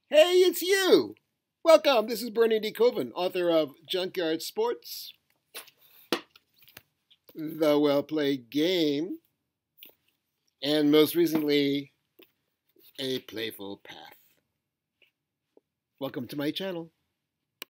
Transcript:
Hey, it's you! Welcome, this is Bernie DeKoven, author of Junkyard Sports, The Well-Played Game, and most recently, A Playful Path. Welcome to my channel.